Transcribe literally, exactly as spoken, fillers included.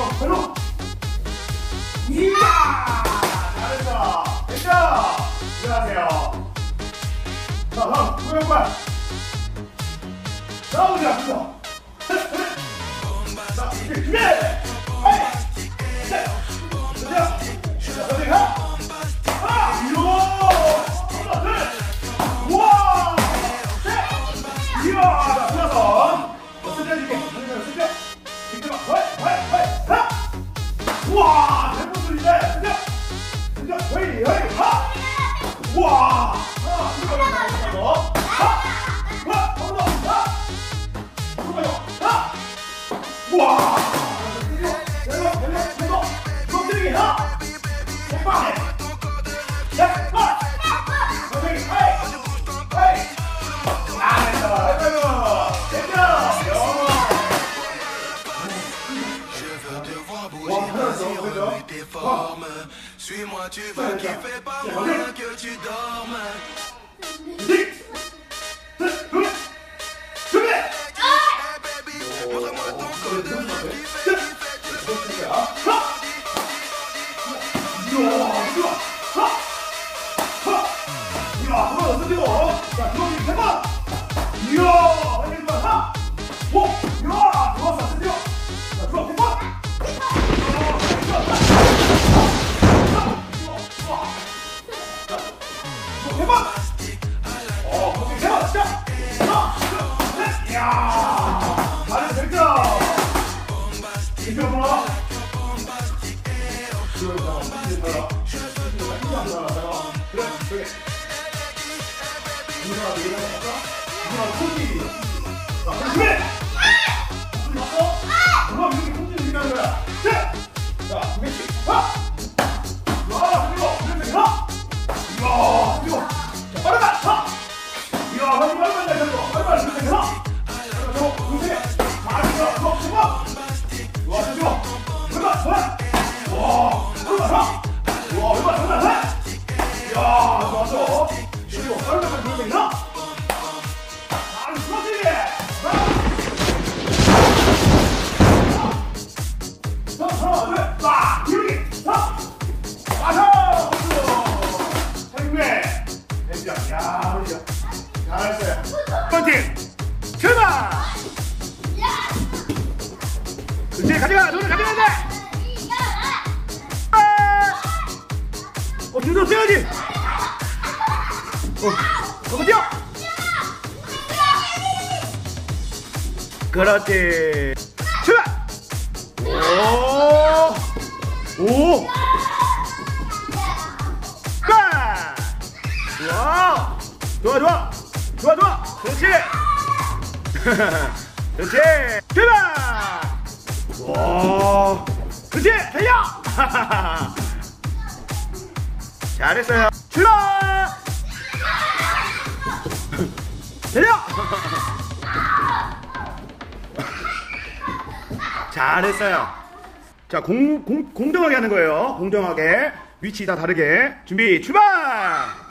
발로. 이야! 잘했어. 됐죠? 일어나세요. 자, 다음, 구명발. 나오지 않습니다. 자, 이제 준비! 하이! 셋! 자, 선생님, 하! 하나! 이야! 하나, 둘! 우와! 셋! 이야! 자, 들어서. 자, 스트레 줄게. 스트레. 스트레. 하이! 하이! 하이! 하! 우와! 대포들이네. 스트레. 스트레. 헤이! 헤이! 하! 우와! 하나, 둘, 셋, 넷, 하! 하! 한 번 더! 하! 우와! 내려, 내려, 내려! 손들기 하나! 백발! 백발! 손들기 하이! 하이! 잘했어! 해봐요! 됐죠? 와, 하나였어. 그죠? 와! Suis-moi, tu vas kiffer pas moins que tu dormes. 자, 들어오기 세 번! 이야! 한개 번! 하나! 오! 이야! 좋았어! 드디어! 자, 들어와! 세 번! 이야! 세 번! 어, 거기 세 번! 시작! 하나! 둘! 셋! 이야! 잘했어! 됐죠? 이쪽 한번! 그래, 그래. 누나가 내가 할까? 누나가 손질이. 자, 그래! 손질 맞고? 그럼 이렇게 손질을 이렇게 하는 거야. 셋! 자, 두 개씩. 하나! 와, 그리고, 그리고, 하나! 이야, 그리고, 자, 빠르다! 하나! 이야, 빨리, 빨리, 빨리, 빨리, 빨리, 빨리, 이렇게 하나! 자, 저거, 두 개. 잘했어. 저거, 두 번! 와, 저거. 얼마, 하나! 와, 얼마, 하나! 와, 얼마, 하나, 하나! 이야, 좋았어. 그리고 얼마나 그러면 있나? 아, 수고하시게! 자, 하나, 둘, 와! 이렇게! 자! 마셔! 행운의 엠비야. 야, 우리야. 잘했어요. 파이팅! 출발! 그렇지, 가져가! 너는 가져가야 돼! 어, 뒤로 써야지! 어, 가보죠! 그렇지! 출발! 오! 오! 가! 좋아! 좋아, 좋아! 좋아, 좋아! 그렇지! 그렇지! 출발! 와! 그렇지! 달려! 잘했어요! 출발! 달려! 잘했어요. 자, 공, 공, 공정하게 하는 거예요. 공정하게. 위치 다 다르게. 준비, 출발!